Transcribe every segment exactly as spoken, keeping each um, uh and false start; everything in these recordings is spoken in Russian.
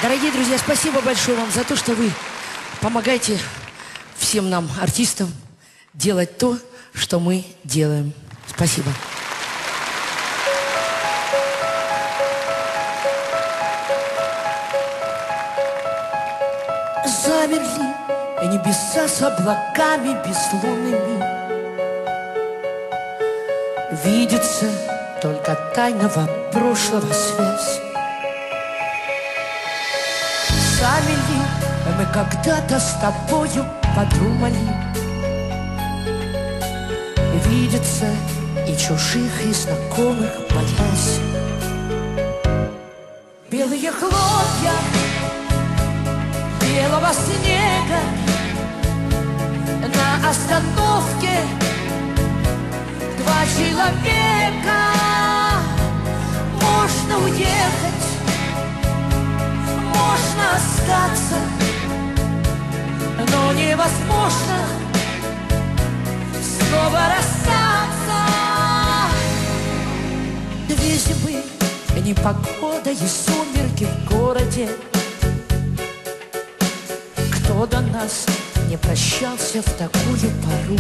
Дорогие друзья, спасибо большое вам за то, что вы помогаете всем нам, артистам, делать то, что мы делаем. Спасибо. Замерли небеса с облаками безлунными. Видится только тайного прошлого связь. Замерли мы когда-то с тобою подумали. Видится и чужих, и знакомых боясь. Белые хлопья белого снега на остановке. Два человека. Можно уехать, можно остаться, но невозможно снова расстаться. Две зимы, непогода и сумерки в городе. Кто до нас не прощался в такую пору?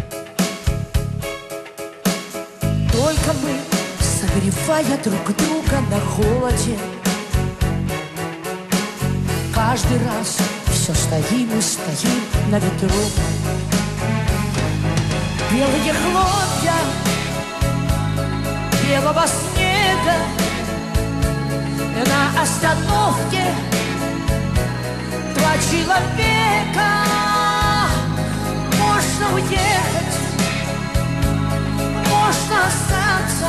Только мы, согревая друг друга на холоде, каждый раз все стоим и стоим на ветру. Белые хлопья белого снега на остановке. Два человека. Можно уехать, можно остаться,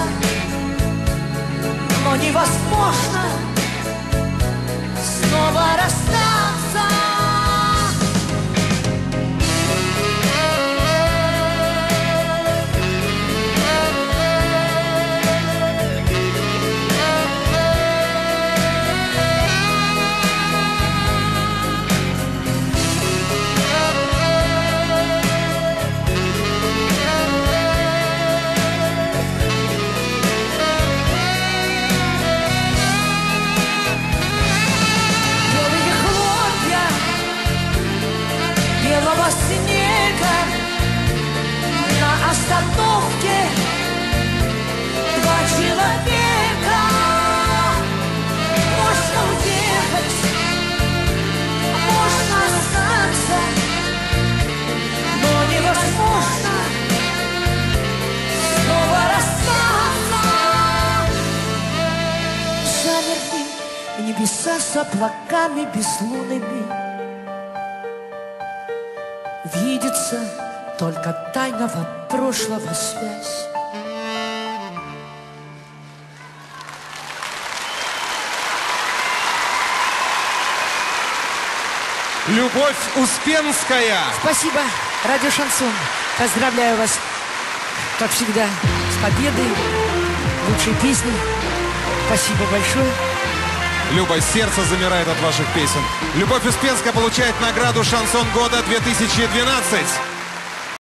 но невозможно снова расстаться. Белого снега на остановке. Два человека. Можно уехать, можно остаться, но невозможно снова расстаться. Замерли небеса с облаками безлунными. Видится только тайного прошлого связь. Любовь Успенская. Спасибо, радио Шансон. Поздравляю вас, как всегда, с победой, лучшей песней. Спасибо большое. Люба, сердце замирает от ваших песен. Любовь Успенская получает награду «Шансон года две тысячи двенадцать».